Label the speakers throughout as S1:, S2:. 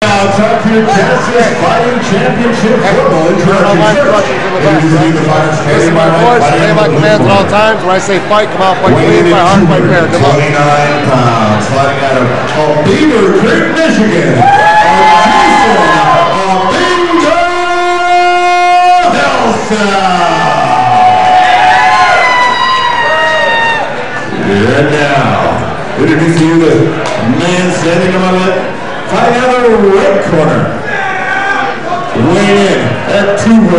S1: now, time for your Texas Fighting Championship football introduction.
S2: Listen to my voice, obey my commands at all times. When I say fight, come out, fight clean, fight hard, fight fair. Good luck.
S1: 29 pounds, fighting out of Beaver Creek, Michigan. And now, introducing you the man standing on it, fighting out of the red corner. Weighing in at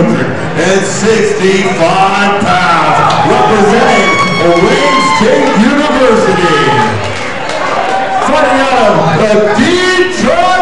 S1: 265 pounds, representing Wayne State University. Fighting out of the Detroit